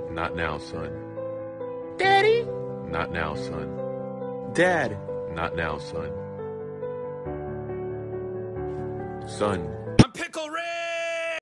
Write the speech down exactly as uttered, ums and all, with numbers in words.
Not now, son. Daddy? Not now, son. Dad? Not now, son. Son. I'm Pickle Rick!